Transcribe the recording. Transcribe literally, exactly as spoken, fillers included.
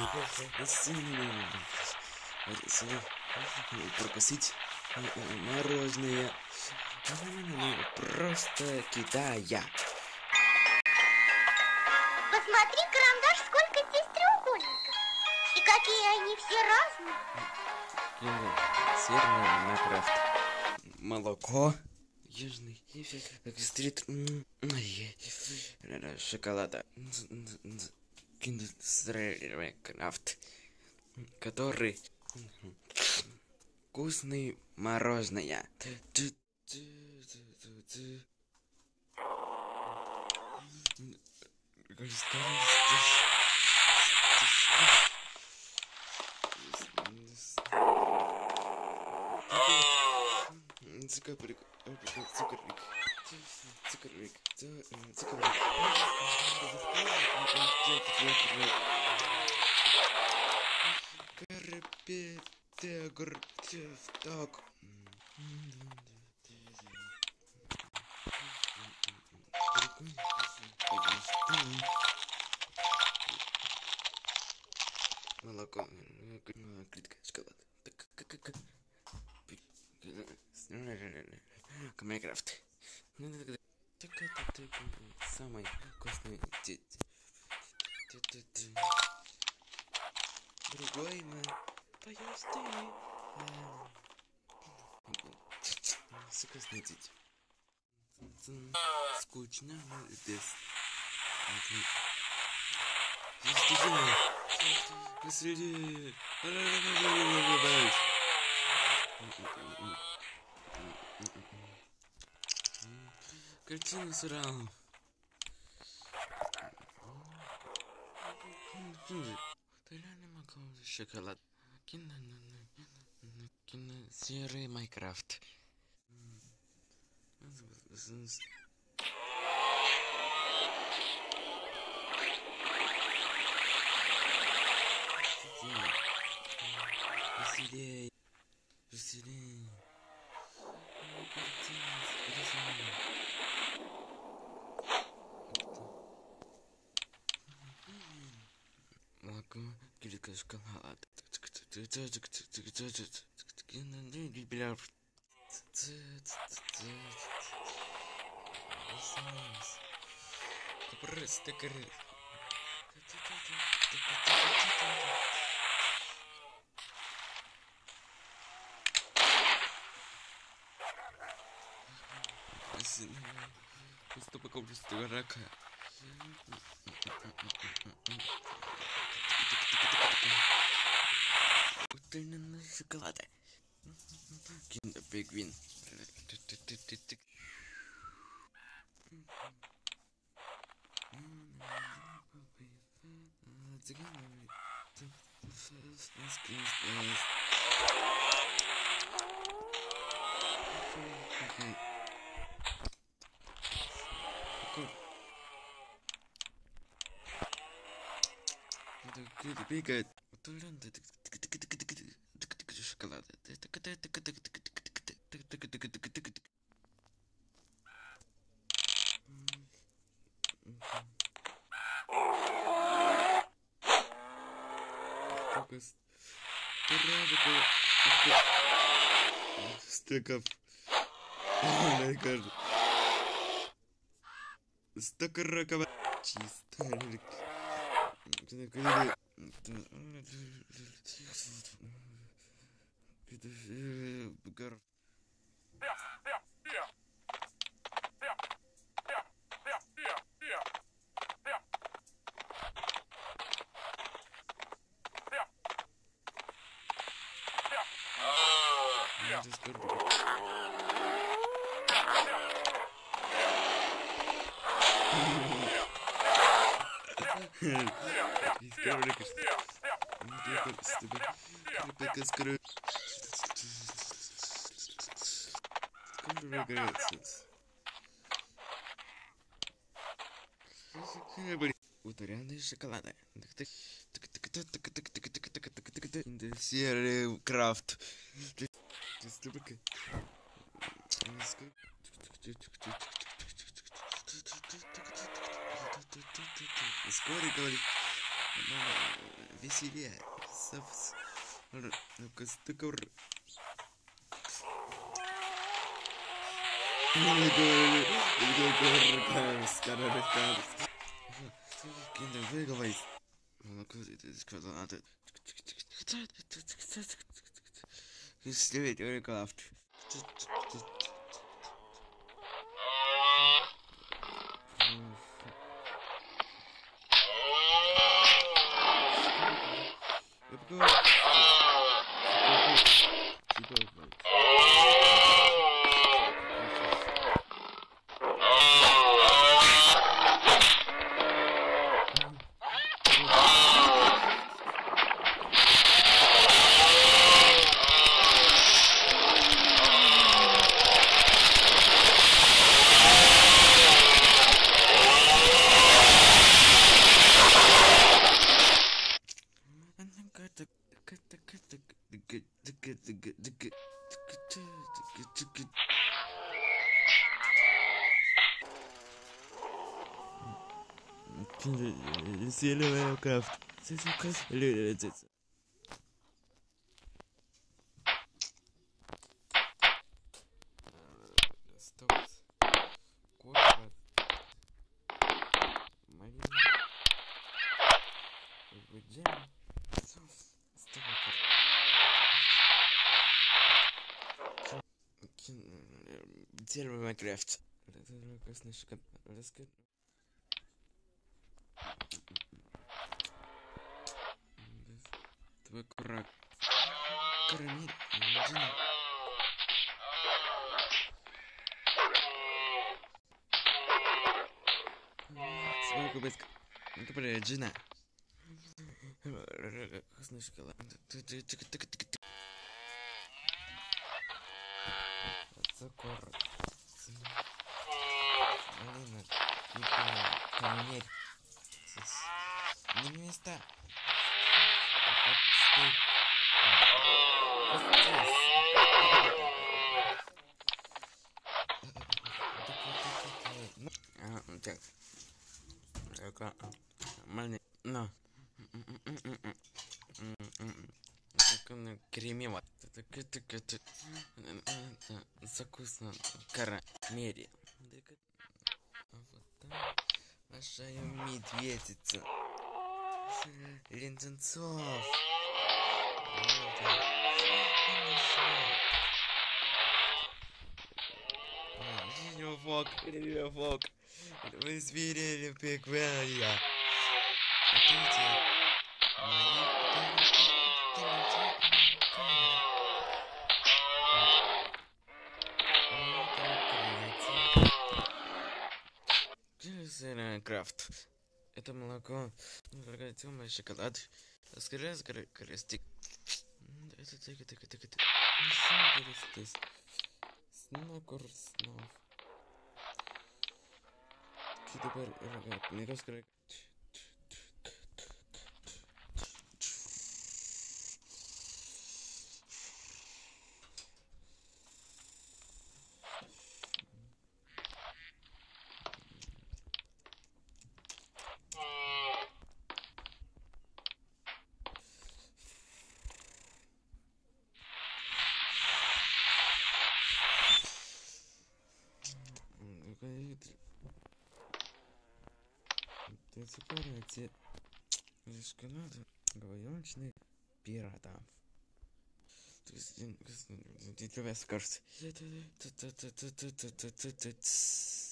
Прокосить мороженое. Просто кидая. Посмотри, карандаш, сколько здесь треугольников. И какие они все разные. Северный Майнкрафт. Молоко. Южный стрит. Шоколада. Майнкрафт. Который вкусный мороженое. Цукерник, цукерник, цукерник, цукерник. Карпетегр, так. Молоко, клетка, шоколад. Майнкрафт. Самый вкусный дети. Другой мы поешь ты. Вкусный дети. Скучно здесь. Посреди. Картина сразу. Шоколад. Кино, кино, серый Майнкрафт. Веселей, веселей. Молоко, килька, шоколад. Просто крыс. Просто по количеству рака. Утренняя шоколада. Киндер Пингвин. Бегает. Шоколад. Стыков. Стакаракова. Чисто. Утренняя шоколада. Серый крафт. Скорый говорит. веселее. Совс. Ну-ка, стыка. Выговори. Если только автор. Зеленая крафт. Стоп. Кофе. Малина. Джем. Стоп. Дерево Майнкрафт. Твой курак. Карамель. Джина. Свой кубик. Это бля, Джина. Вкусный шоколад. Цукор. Малина. Карамель. Не места. Так. Нормальный. Но. Кремево. Закусно. Карамель. Вот так. Наша медведица. Леденцов. Фок, фок. Вы зверели пиквелия. Крафт. Это молоко. Темный шоколад. Скорее, скорее, крестик. Это так, так, так, так. Снова снов. Теперь не раскрой. Ты цукорати. Шоколад. Говорёночный пирата. То есть, ты тебя скажешь.